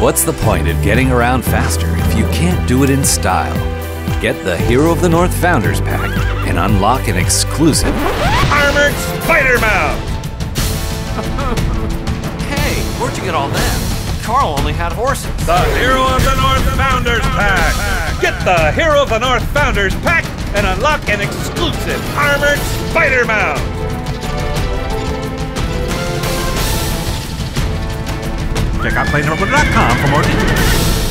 What's the point of getting around faster if you can't do it in style? Get the Hero of the North Founders Pack and unlock an exclusive Armored Spider Mount! Hey, where'd you get all that? Carl only had horses. The Hero of the North Founders Pack! Get the Hero of the North Founders Pack and unlock an exclusive Armored Spider Mount! Check out PlayNeverwinter.com for more details.